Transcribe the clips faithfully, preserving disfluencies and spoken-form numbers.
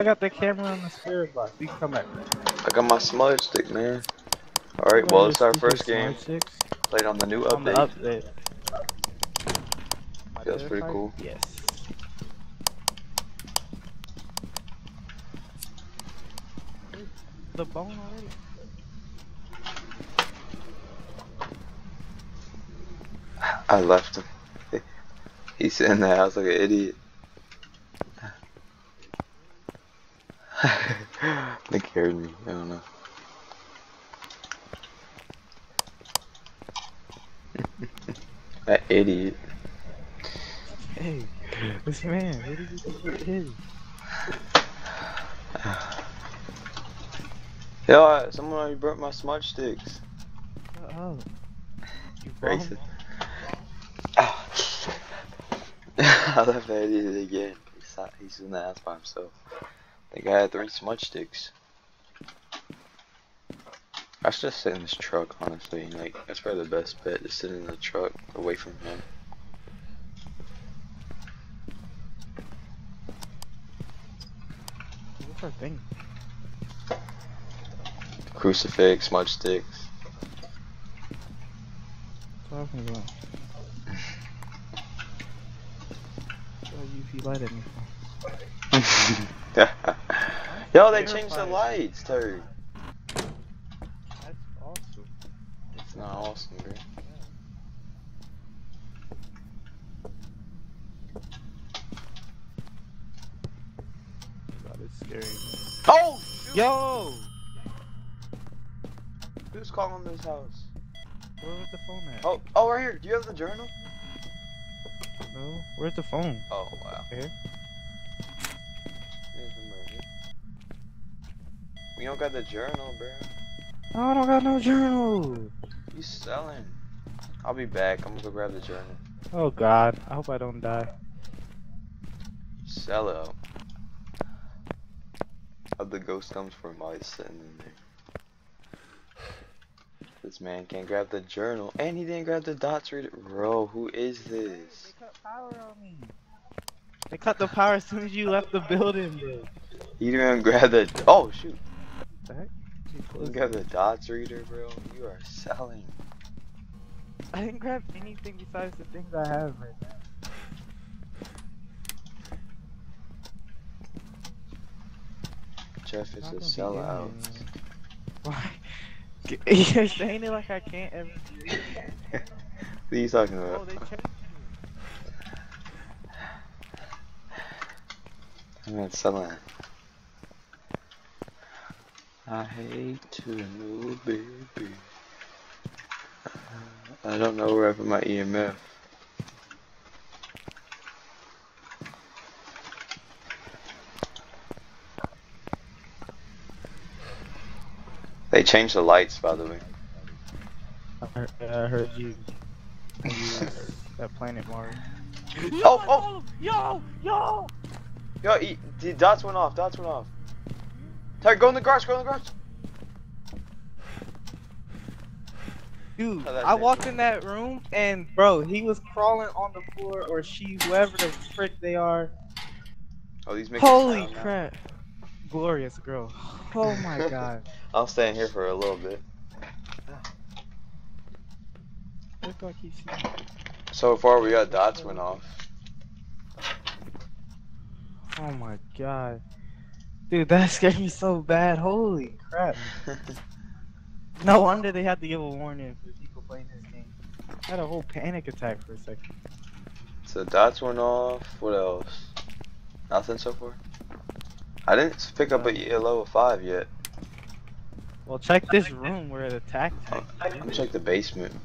I got the camera on the spirit box. We can come back. I got my smudge stick, man. Alright, well, it's our first game. Played on the new update. On the update. Feels pretty cool. Yes. The bone already. I left him. He's sitting in the house like an idiot. They carried me. I don't know. That idiot. Hey, this man, where did you think it is? Yo, I, someone already brought my smudge sticks. Oh, you Racist. Oh. I left that idiot again. He's, not, he's in the house by himself. I think I had three smudge sticks. I should just sit in this truck, honestly. Like, that's probably the best bet, just sit in the truck away from him. What's our thing? Crucifix, smudge sticks. What talking about? What U V light at me for? Yo, they changed the lights, turd. That's awesome. It's not awesome, bro. God, it's scary. Oh! Shoot. Yo! Who's calling this house? Where was the phone at? Oh, oh, right here. Do you have the journal? No. Where's the phone? Oh, wow. Here. We don't got the journal, bro. Oh, I don't got no journal. You selling? I'll be back. I'm gonna go grab the journal. Oh God, I hope I don't die. Sell it out. How the ghost comes from mice sitting in there. This man can't grab the journal, and he didn't grab the dots reader. Bro, who is this? They cut power on me. They cut the power as soon as you left the building, bro. You didn't even grab the. Oh shoot! What the heck? You didn't grab the dots reader, bro. You are selling. I didn't grab anything besides the things I have right now. Jeff is a sellout. Why? You're saying it like I can't ever do it. What are you talking about? Oh, they changed it. I'm not selling. I hate to know, baby. I don't know where I put my E M F. They changed the lights, by the way. I heard, I heard you. you that planet Mars. Oh, oh! Yo, yo! Yo, e the dots went off. Dots went off. Ty, go in the garage. Go in the garage. Dude, oh, I it. walked in that room and bro, he was crawling on the floor, or she, whoever the frick they are. Oh, these make Holy crap! Glorious girl. Oh my God. I'll stay in here for a little bit. Look like he's seeing. So far, we got dots went off. Oh my God. Dude, that scared me so bad. Holy crap. No wonder they had to give a warning for people playing this game. I had a whole panic attack for a second. So dots went off. What else? Nothing so far? I didn't pick up a level five yet. Well, check this room where it attacked. Oh, I'm gonna check the basement.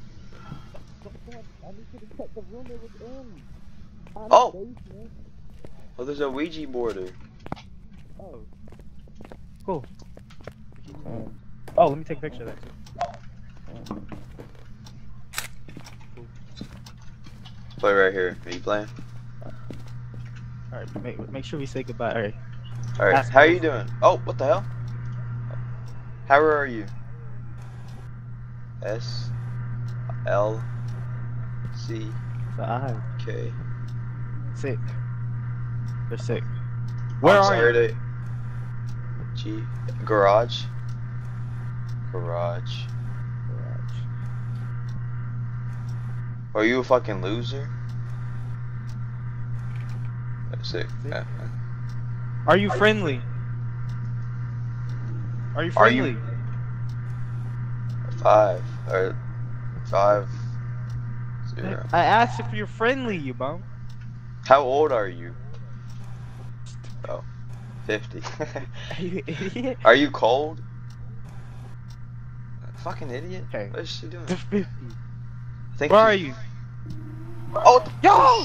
Oh! Oh, there's a Ouija board. Oh. Cool. Oh, let me take a picture of that too. Cool. Play right here. Are you playing? Alright, make, make sure we say goodbye. Alright. Alright, how are you doing? Oh, what the hell? How are you? S L C K. Sick. They're sick. Where I'm are sorry you? to, G. Garage. Garage. Garage. Are you a fucking loser? That's it. See? Uh, Are you friendly? Are you Are you friendly? five or five zero? I asked if you're friendly, you bum. How old are you? Oh, fifty. Are you an idiot? Are you cold? Fucking idiot. Okay. What is she doing? The fifty. I think Where she... are you? Oh, Yo!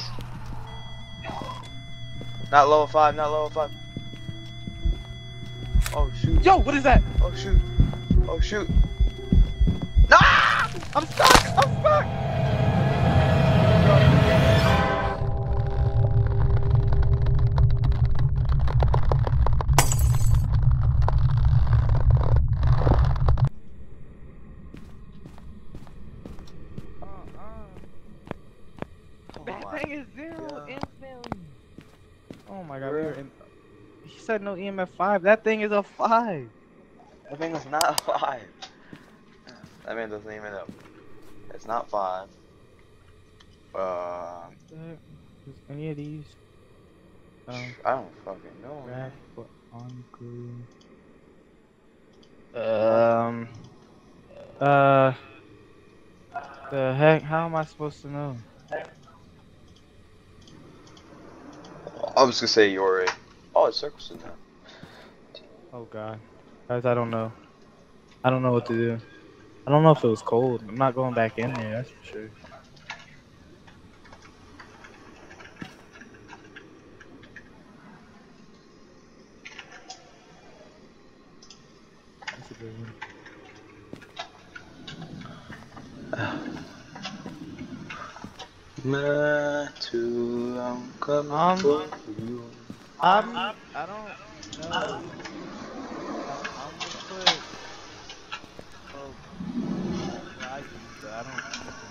not level five, not level five. Oh shoot. Yo, what is that? Oh shoot. Oh shoot. No! I'm stuck! I'm stuck! That thing is zero instantly. Oh my god, we were in. He said no E M F five. That thing is a five. That thing is not a five. That man doesn't even know. It's not five. Um, Is any of these? Um, I don't fucking know. Rack Man. or on glue. Um. Uh. The heck? How am I supposed to know? I was gonna say you're a. Oh, it's circles in that. Oh god, guys, I don't know. I don't know what to do. I don't know if it was cold. I'm not going back in there. That's for sure. That's a good one. Not too long coming Um, for you. I'm, I don't know. I'm, I'm gonna put. Oh, well, I use that. I don't fucking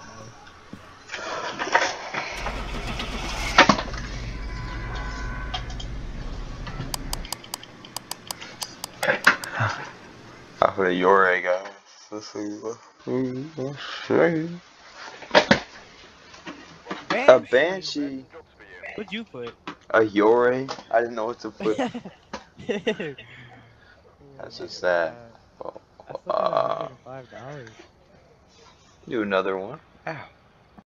I put a Yore, guys. Let's see what we will say. know. A Banshee. What'd you put? A Yore. I didn't know what to put. Oh That's my just sad. god. Well, I still got a uh, hundred and five dollars. do another one. Ow.